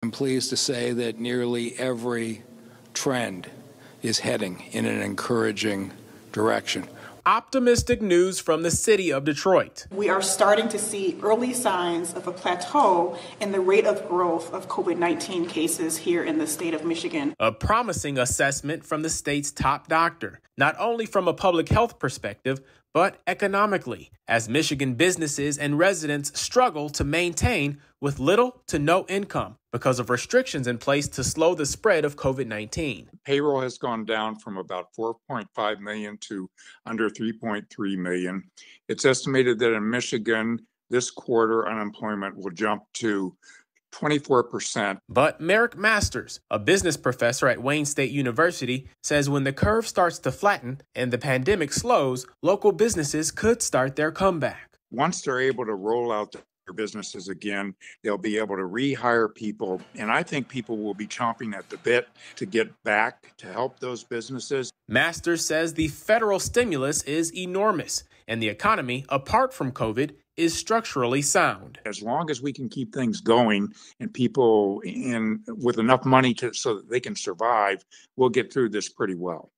I'm pleased to say that nearly every trend is heading in an encouraging direction. Optimistic news from the city of Detroit. We are starting to see early signs of a plateau in the rate of growth of COVID-19 cases here in the state of Michigan. A promising assessment from the state's top doctor, not only from a public health perspective, but economically, as Michigan businesses and residents struggle to maintain with little to no income because of restrictions in place to slow the spread of COVID-19. Payroll has gone down from about 4.5 million to under 3.3 million. It's estimated that in Michigan, this quarter unemployment will jump to 24%. But Merrick Masters, a business professor at Wayne State University, says when the curve starts to flatten and the pandemic slows, local businesses could start their comeback. Once they're able to roll out their businesses again, they'll be able to rehire people. And I think people will be chomping at the bit to get back to help those businesses. Masters says the federal stimulus is enormous and the economy, apart from COVID, is structurally sound. As long as we can keep things going and people with enough money so that they can survive, we'll get through this pretty well.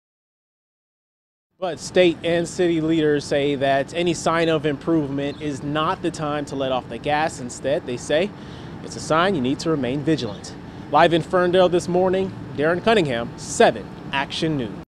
But state and city leaders say that any sign of improvement is not the time to let off the gas. Instead, they say it's a sign you need to remain vigilant. Live in Ferndale this morning, Darren Cunningham, 7 Action News.